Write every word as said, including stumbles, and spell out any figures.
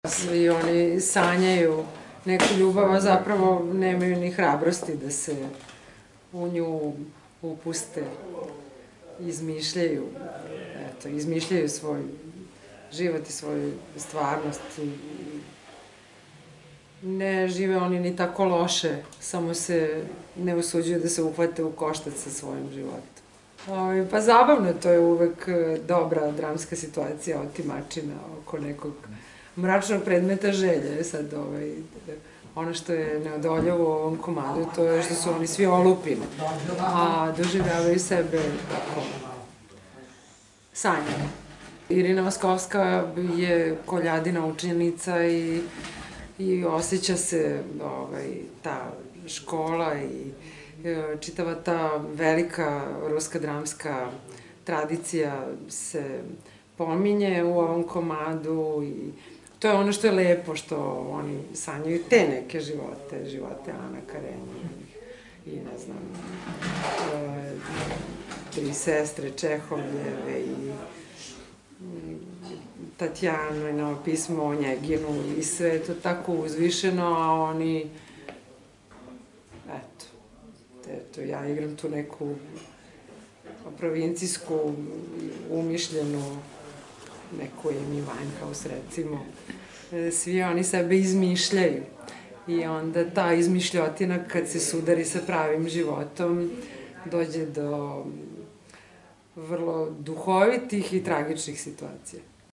Svi oni sanjaju neku ljubav, a zapravo nemaju ni hrabrosti da se u nju upuste, izmišljaju, eto, izmišljaju svoj život i svoju stvarnost. Ne žive oni ni tako loše, samo se ne usuđuju da se uhvate u koštac sa svojim životom. Pa zabavno, to je uvek dobra dramska situacija, otimačina oko nekog mračnog predmeta želje. Sad, ono što je neodoljivo u ovom komadu, to je što su oni svi olupini, a doživljavaju sebe tako sanjano. Irina Vaskovska je koljadina učenica i osjeća se ta škola i čitava ta velika ruska dramska tradicija se pominje u ovom komadu i to je ono što je lepo, što oni sanjaju te neke živote, živote Ana Karenjinih i ne znam, tri sestre Čehovljeve i Tatjanino pismo o Njeginu i sve je to tako uzvišeno, a oni, eto, eto, ja igram tu neku provincijsku, umišljenu, neku Amy Winehouse, recimo. Svi oni sebe izmišljaju i onda ta izmišljotina kad se sudari sa pravim životom dođe do vrlo duhovitih i tragičnih situacija.